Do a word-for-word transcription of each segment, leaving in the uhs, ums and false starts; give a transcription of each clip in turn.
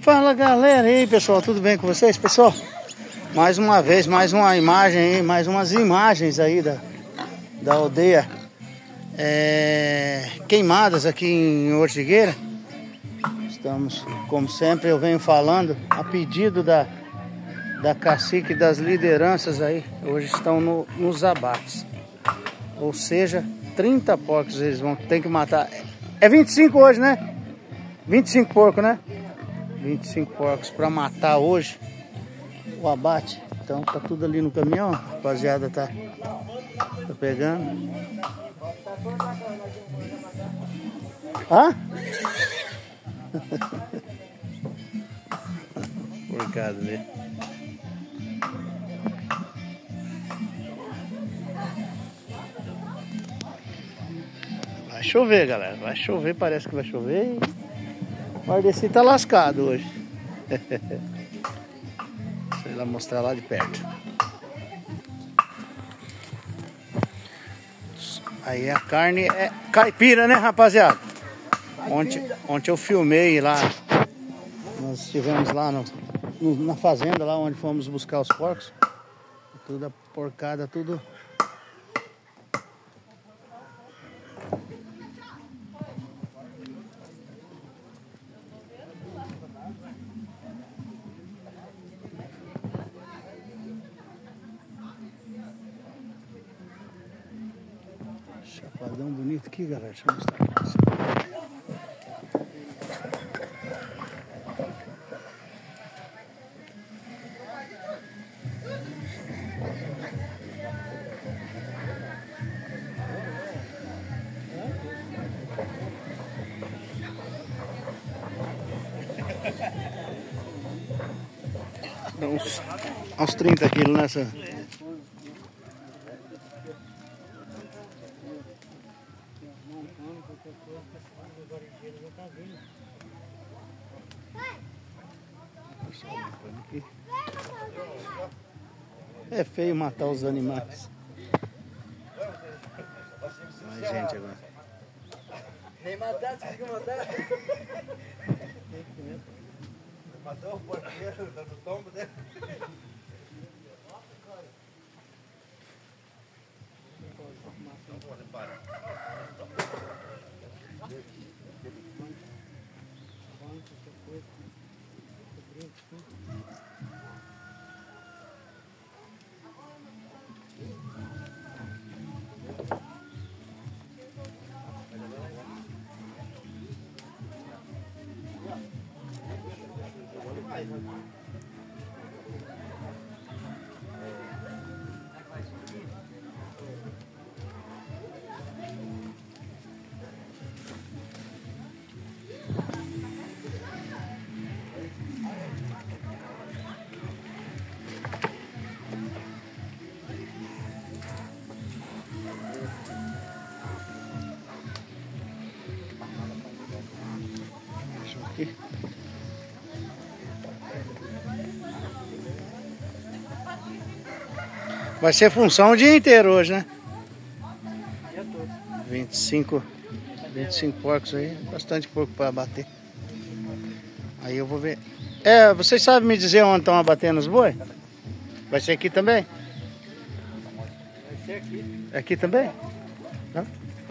Fala galera, e aí pessoal, tudo bem com vocês pessoal? Mais uma vez, mais uma imagem aí, mais umas imagens aí da, da aldeia é, queimadas aqui em Ortigueira. Estamos, como sempre eu venho falando, a pedido da, da cacique das lideranças aí, hoje estão no, nos abates. Ou seja, trinta porcos eles vão ter que matar. É vinte e cinco hoje, né? vinte e cinco porcos, né? vinte e cinco porcos para matar hoje o abate. Então tá tudo ali no caminhão, a rapaziada tá, tá pegando. Hã? Porcado ali. Vai chover, galera. Vai chover, parece que vai chover. O Mardeci tá lascado hoje. Deixa eu ir lá mostrar lá de perto. Aí a carne é caipira, né, rapaziada? Ontem, ontem eu filmei lá. Nós estivemos lá no, no, na fazenda, lá onde fomos buscar os porcos. Tudo a porcada, tudo. Chapadão bonito aqui, galera. Deixa eu mostrar aqui pra vocês. Uns, uns trinta quilos nessa. É feio matar os animais. Mais gente agora. Nem matar, você conseguiu matar? Matou o porqueiro, tá no tombo dele. Não pode parar. Aqui. Vai ser função o dia inteiro hoje, né? vinte e cinco, vinte e cinco porcos aí, bastante porco para abater. Aí eu vou ver. É, vocês sabem me dizer onde estão abatendo os boi? Vai ser aqui também? Vai ser aqui. Aqui também? Não?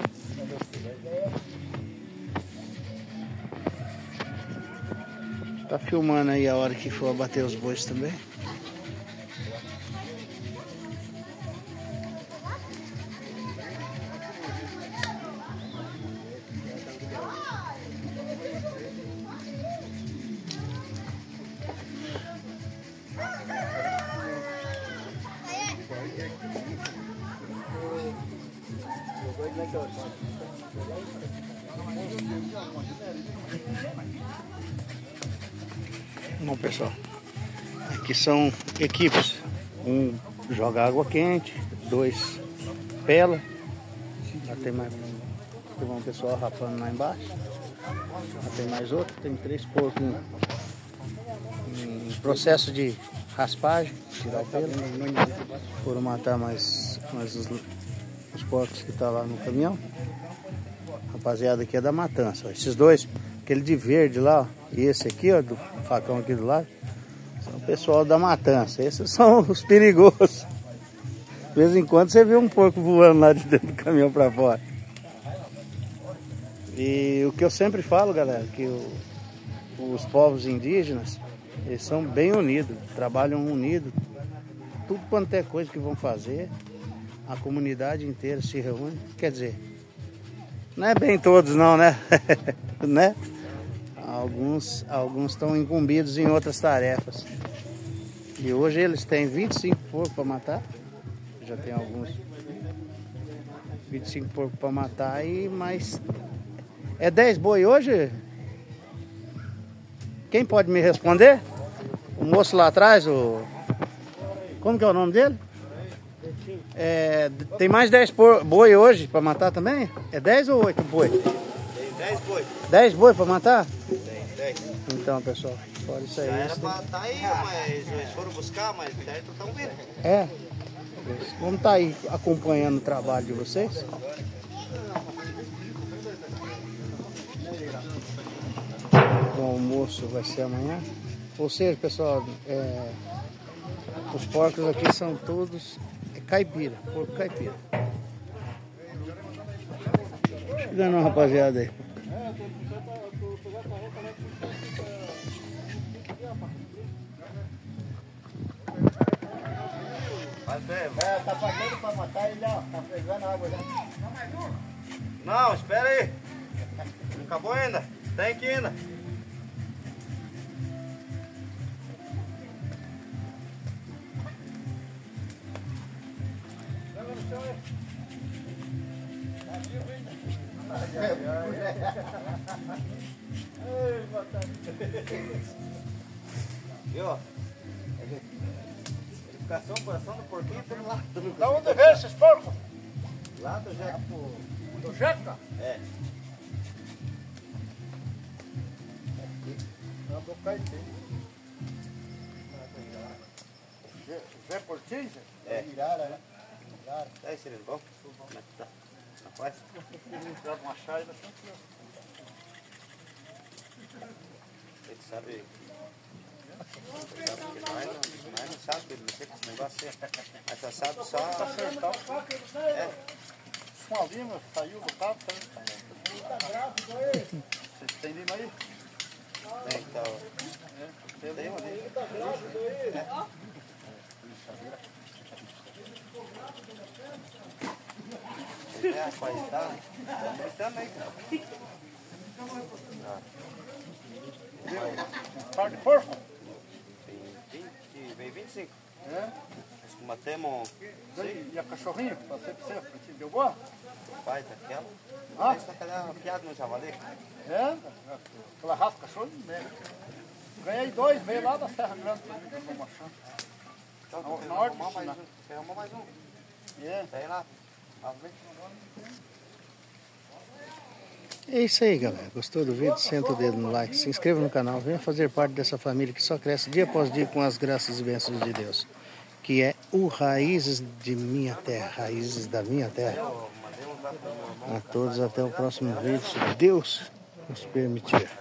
Tá filmando aí a hora que for abater os bois também. Bom pessoal, aqui são equipes. Um joga água quente, dois pela. Lá tem mais tem um pessoal rapando lá embaixo. Lá tem mais outro, tem três porcos em, em processo de raspagem, tirar o pelo. Foram matar mais, mais os, os porcos que estão lá no caminhão. Rapaziada aqui é da matança. Esses dois aquele de verde lá, ó, e esse aqui, ó, do facão aqui do lado, são o pessoal da matança. Esses são os perigosos. De vez em quando você vê um porco voando lá de dentro do caminhão para fora. E o que eu sempre falo, galera, que o, os povos indígenas, eles são bem unidos, trabalham unidos. Tudo quanto é coisa que vão fazer, a comunidade inteira se reúne. Quer dizer, não é bem todos não, né? né? Alguns alguns estão incumbidos em outras tarefas. E hoje eles têm vinte e cinco porcos para matar. Já tem alguns vinte e cinco porcos para matar e mais... É dez boi hoje? Quem pode me responder? O moço lá atrás, o... Como que é o nome dele? É, tem mais dez boi hoje para matar também? É dez ou oito boi? Tem dez boi. dez boi para matar? Tem dez. Então, pessoal, fora isso aí. Já era pra estar aí, mas eles foram buscar, mas certo estão vindo. É. Vamos estar aí acompanhando o trabalho de vocês. O almoço vai ser amanhã. Ou seja, pessoal, é, os porcos aqui são todos é caipira, porco caipira. Chegando uma rapaziada aí. É, tá pagando pra matar ele, ó. Tá pegando água já. Não, mais um? Não, espera aí. Não acabou ainda. Tem que ir ainda. Joga no chão aí. Tá vivo ainda. Ei, batata. Viu? Educação, coração do porquinho, tudo lá. Da onde veio esses porcos? Lá do Jeca. Do Jeca? É. Do Caipira. Zé Portins? É. Irara, né? E aí, Cirilo, bom? Como é que tá? Na paz? Entrar uma chave assim. Ele sabe... Ele sabe que nós não, nós não sabemos que ele mexer com esse negócio aí. Mas só sabe só... É. Uma lima saiu do carro, saiu também. Tá grávido aí? Vocês têm lima aí? Tem, tá, ó. Tem Tem uma ali. Tá grávido aí? É. É, rapaz, tá... Tá gritando aí, cara. Par de porco? Tem vinte... Vem vinte e cinco. É. Nós matemos... E a cachorrinha? Passei pra você, pra ti, deu boa? Pai daquela. Ah. Essa daquela uma piada no javali. É, ela raspa o cachorro mesmo. Ganhei dois, veio lá da Serra Grande pra mim, que eu tô achando. Então, Na- você na hora de arrumou mais ensinar. um. Você arrumou mais um. É. Tem lá. Lá vem. É isso aí, galera. Gostou do vídeo? Senta o dedo no like, se inscreva no canal, venha fazer parte dessa família que só cresce dia após dia com as graças e bênçãos de Deus, que é o Raízes de Minha Terra, Raízes da Minha Terra. Eu mandei um zap pro meu irmão. A todos até o próximo vídeo, se Deus nos permitir.